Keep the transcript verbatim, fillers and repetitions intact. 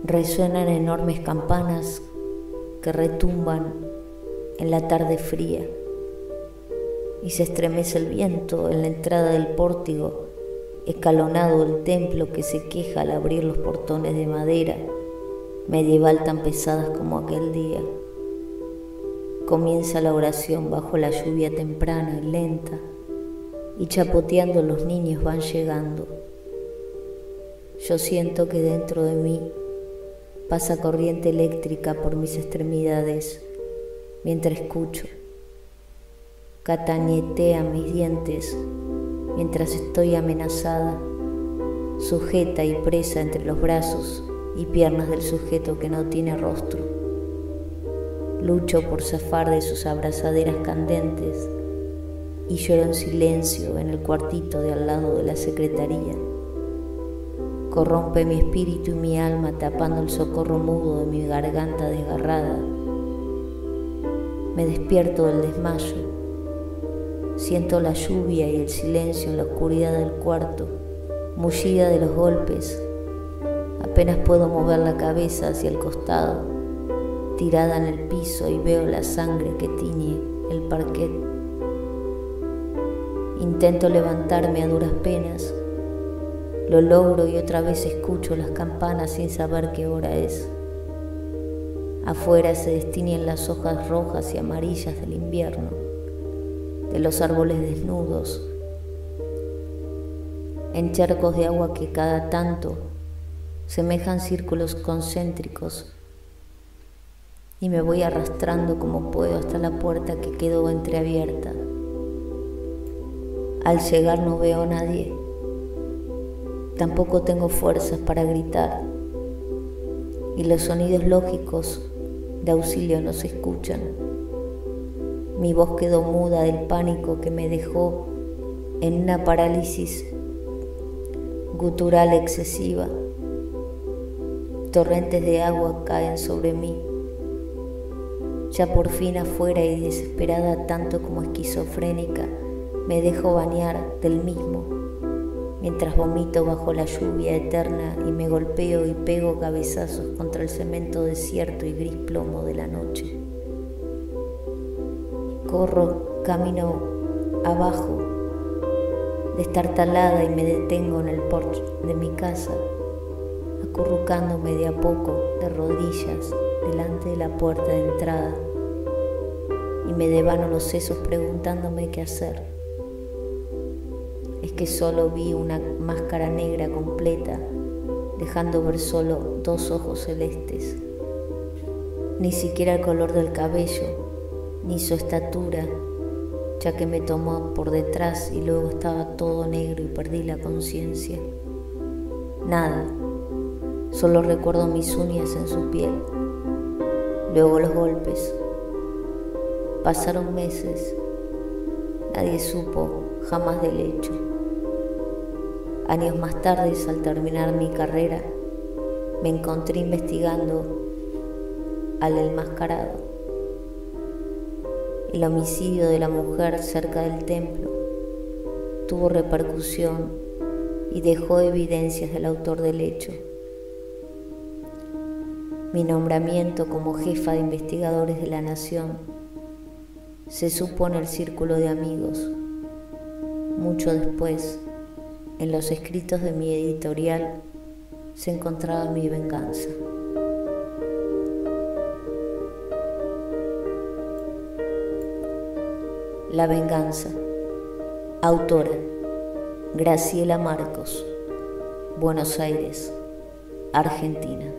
Resuenan enormes campanas que retumban en la tarde fría y se estremece el viento en la entrada del pórtico escalonado del templo que se queja al abrir los portones de madera medieval tan pesadas como aquel día. Comienza la oración bajo la lluvia temprana y lenta, y chapoteando los niños van llegando. Yo siento que dentro de mí pasa corriente eléctrica por mis extremidades mientras escucho. Catañetea mis dientes mientras estoy amenazada, sujeta y presa entre los brazos y piernas del sujeto que no tiene rostro. Lucho por zafar de sus abrazaderas candentes y lloro en silencio en el cuartito de al lado de la secretaría. Corrompe mi espíritu y mi alma tapando el socorro mudo de mi garganta desgarrada. Me despierto del desmayo. Siento la lluvia y el silencio en la oscuridad del cuarto, mullida de los golpes. Apenas puedo mover la cabeza hacia el costado, tirada en el piso, y veo la sangre que tiñe el parquet. Intento levantarme a duras penas. Lo logro y otra vez escucho las campanas sin saber qué hora es. Afuera se destiñen las hojas rojas y amarillas del invierno, de los árboles desnudos, en charcos de agua que cada tanto semejan círculos concéntricos, y me voy arrastrando como puedo hasta la puerta que quedó entreabierta. Al llegar no veo a nadie. Tampoco tengo fuerzas para gritar, y los sonidos lógicos de auxilio no se escuchan. Mi voz quedó muda del pánico que me dejó en una parálisis gutural excesiva. Torrentes de agua caen sobre mí. Ya por fin afuera y desesperada tanto como esquizofrénica, me dejo bañar del mismo, mientras vomito bajo la lluvia eterna y me golpeo y pego cabezazos contra el cemento desierto y gris plomo de la noche. Corro camino abajo, destartalada, y me detengo en el porche de mi casa, acurrucándome de a poco de rodillas delante de la puerta de entrada, y me devano los sesos preguntándome qué hacer. Es que solo vi una máscara negra completa, dejando ver solo dos ojos celestes. Ni siquiera el color del cabello, ni su estatura, ya que me tomó por detrás y luego estaba todo negro y perdí la conciencia. Nada, solo recuerdo mis uñas en su piel, luego los golpes. Pasaron meses, nadie supo jamás del hecho. Años más tarde, al terminar mi carrera, me encontré investigando al enmascarado. El homicidio de la mujer cerca del templo tuvo repercusión y dejó evidencias del autor del hecho. Mi nombramiento como jefa de investigadores de la Nación se supo en el círculo de amigos. Mucho después, en los escritos de mi editorial, se encontraba mi venganza. La venganza. Autora: Graciela Marcos, Buenos Aires, Argentina.